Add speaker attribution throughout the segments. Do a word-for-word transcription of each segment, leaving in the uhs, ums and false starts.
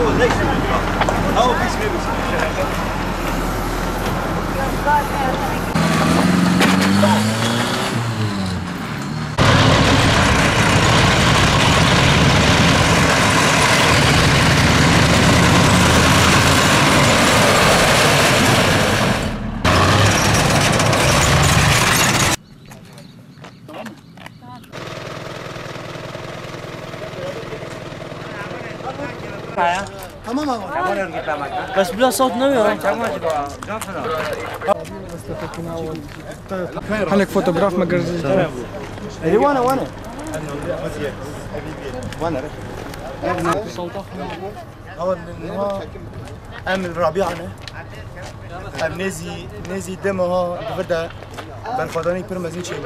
Speaker 1: هو ليش هو فيش لبس
Speaker 2: تمام
Speaker 3: بس بلا صوت نوي
Speaker 2: خليك فوتوغراف ما قرزيش
Speaker 1: اللي وانا وانا وانا هو النهار ام الربيع انا ام نزي نزي دمها بدا بالفضاني برمزين شيء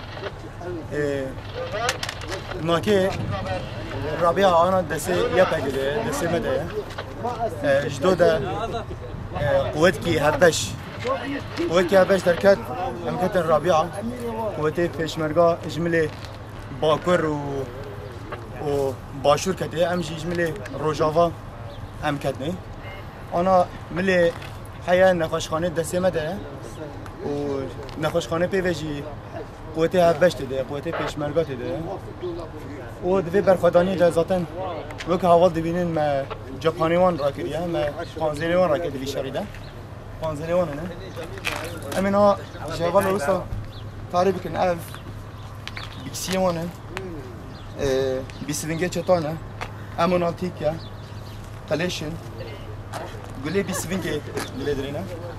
Speaker 1: ما كي الربيع انا دسي يبقى دسي مدى جدودا قوتكي هبش قوتكي هبش دركت ام كتن الربيعه قوتي بيشمرقا جمله باكر و و باشور كتي ام جي جمله روجافا ام كتني انا ملي حياه نقاشخانه دسي مدى و نقاشخانه بيجي قوتي هبش تده قوتي پشمرگا تده و دوی برخوادانی ده ذاتن وک حوال دبینن ما جاپانیوان را کریه ما پانزلیوان را کردی شریده پانزلیوان نه امینا جوال روسا تعریف کن اف بیکسیوانن بیسوینگه چطانه امونالتیکه قلیشن گلی بیسوینگه گلیدرینه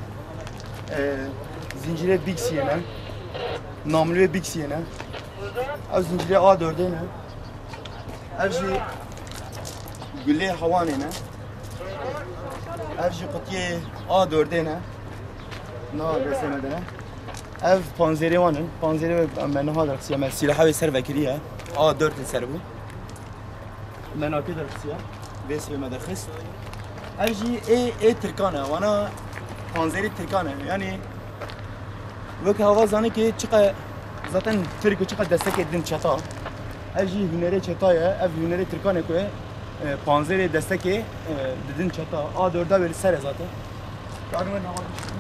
Speaker 1: زنجیره بیکسیه نه ناملوی بیکسیه نه از زنجیره آ دورده نه افجی گله هوانه نه افجی قطیه آ دورده نه نه دسته مده نه اف پانزری وانه پانزری من ها درکسیه من سلاحه سر وکریه آ دورده سر بو من آکی درکسیه بیس به مدرخست افجی ای ای ترکانه وانا پانزری ترکانه یعنی وقت هوا زنی که چقدر زاتن ترکو چقدر دسته که دین چتا اجی هنری چتایه اف هنری ترکانه که پانزر دسته که دین چتا آ دورده بر سر زاته راگمن هوا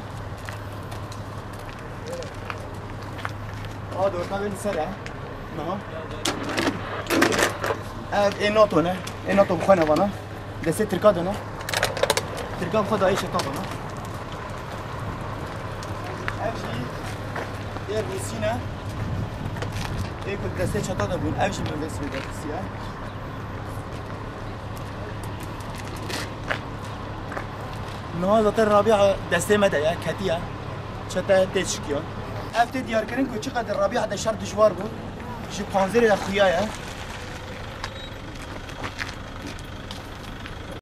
Speaker 1: آ دورده بر سر نه اف ایناتو نه ایناتو بخونه وانا دسته ترکا دونه ترکا بخواد ای چتا دونه یه روسینه یک دسته چطور داریم افشی من دست میده سیاه نه زاتر ربیع دسته مده یا کتیه چطور تشکیه افت دیار کردن که چقدر ربیع دشار دشوار بود شی پانزر دخیایه